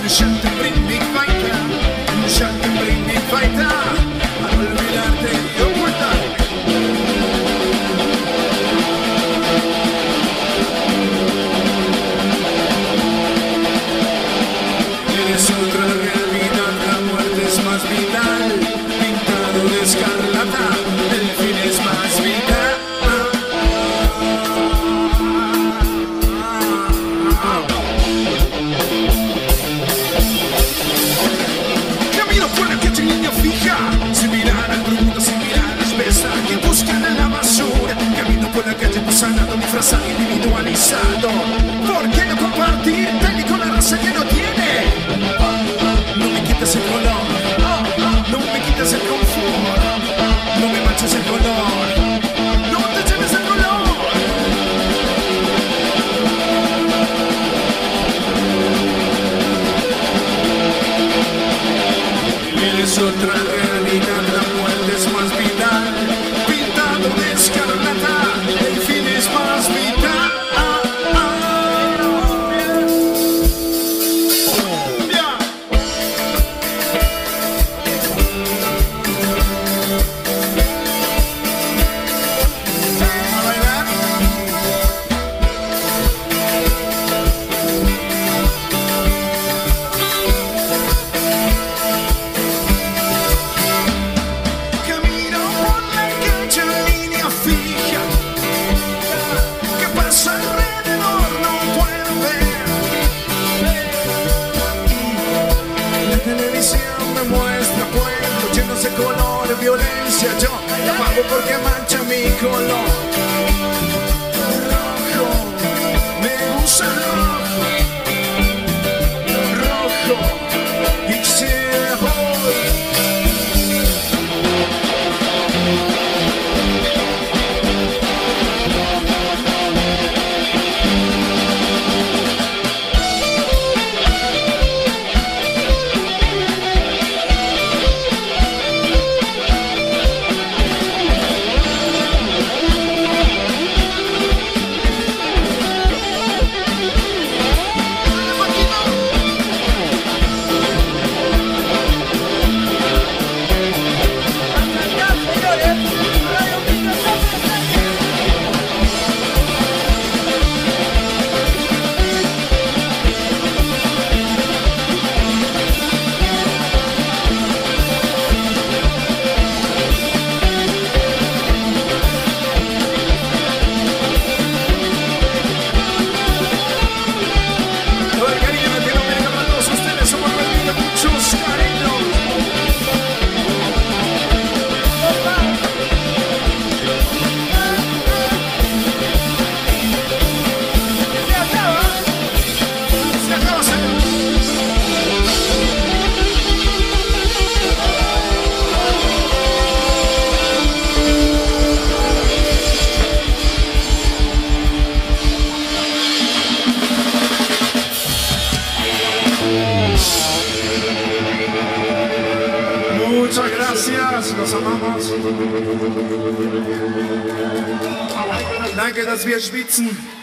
Schatten bringt mich weiter, Schatten bringt mich weiter, a olvidarte y ocultarme. Eres otra realidad, la muerte es más vital, pintado de escarlata, el fin es más vital. Camino por la calle, línea fija, sin mirar al mundo, sin mirar las pesas que buscan en la basura. Camino por la calle sanado, disfrazado, individualizado. ¿Por qué no compartir tal y con la raza que no tiene? No me quites el color, no me quites el confort, no me manches el color, no te lleves el color. Eres otra realidad, la muerte es más vital, pintado de escarlata, el fin es más vital. Violencia, yo la pago porque mancha mi color. Rojo, me gusta el rojo, rojo, y quisiera hoy. Muchas gracias, los amamos. Danke, dass wir schwitzen.